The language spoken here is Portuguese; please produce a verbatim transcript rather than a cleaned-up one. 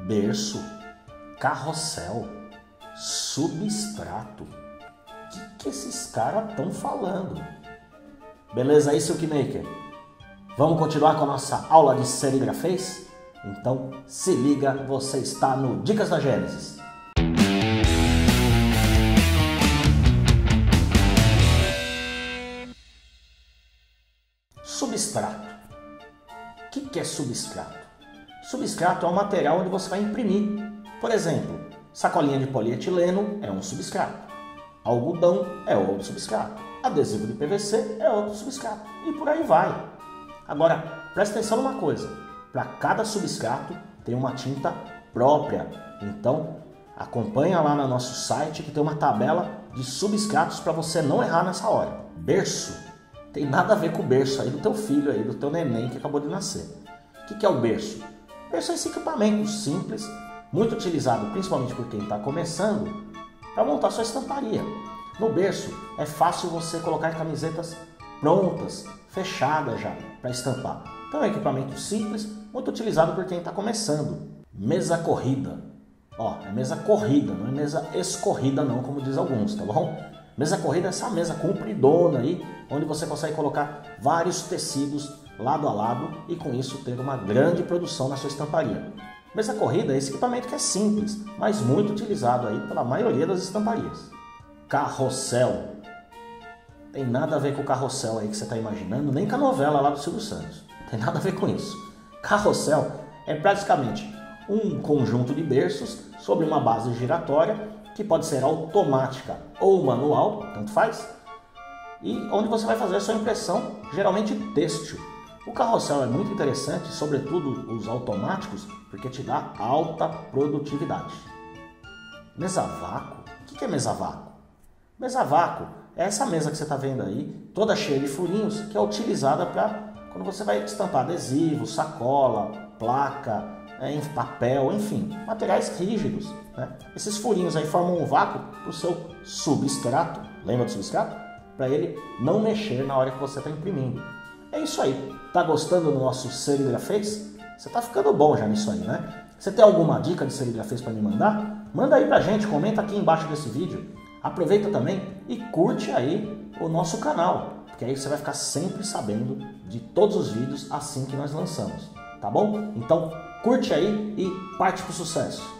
berço, carrossel, substrato. O que, que esses caras estão falando? Beleza aí, Silkmaker? Vamos continuar com a nossa aula de serigrafês? Então se liga, você está no Dicas da Gênesis. Substrato. O que, que é substrato? Substrato é um material onde você vai imprimir. Por exemplo, sacolinha de polietileno é um substrato. Algodão é outro substrato. Adesivo de P V C é outro substrato. E por aí vai. Agora, presta atenção numa coisa. Para cada substrato tem uma tinta própria. Então, acompanha lá no nosso site que tem uma tabela de substratos para você não errar nessa hora. Berço. Tem nada a ver com o berço aí do teu filho, aí, do teu neném que acabou de nascer. O que, que é o berço? O berço é esse equipamento simples, muito utilizado principalmente por quem está começando, para montar sua estamparia. No berço é fácil você colocar camisetas prontas, fechadas já, para estampar. Então é um equipamento simples, muito utilizado por quem está começando. Mesa corrida. Ó, é mesa corrida, não é mesa escorrida não, como diz alguns, tá bom? Mesa corrida é essa mesa compridona aí, onde você consegue colocar vários tecidos lado a lado e com isso ter uma grande produção na sua estamparia. Mesa corrida é esse equipamento que é simples, mas muito utilizado aí pela maioria das estamparias. Carrossel. Tem nada a ver com o carrossel aí que você está imaginando, nem com a novela lá do Silvio Santos. Tem nada a ver com isso. Carrossel é praticamente um conjunto de berços sobre uma base giratória que pode ser automática ou manual, tanto faz, e onde você vai fazer a sua impressão, geralmente têxtil. O carrossel é muito interessante, sobretudo os automáticos, porque te dá alta produtividade. Mesa vácuo? O que é mesa vácuo? Mesa vácuo é essa mesa que você está vendo aí, toda cheia de furinhos, que é utilizada para quando você vai estampar adesivo, sacola, placa, em papel, enfim, materiais rígidos, né? Esses furinhos aí formam um vácuo para o seu substrato, lembra do substrato? Para ele não mexer na hora que você está imprimindo. É isso aí. Tá gostando do nosso serigrafês? Você tá ficando bom já nisso aí, né? Você tem alguma dica de serigrafês para me mandar? Manda aí pra gente, comenta aqui embaixo desse vídeo. Aproveita também e curte aí o nosso canal, porque aí você vai ficar sempre sabendo de todos os vídeos assim que nós lançamos, tá bom? Então, curte aí e parte pro sucesso!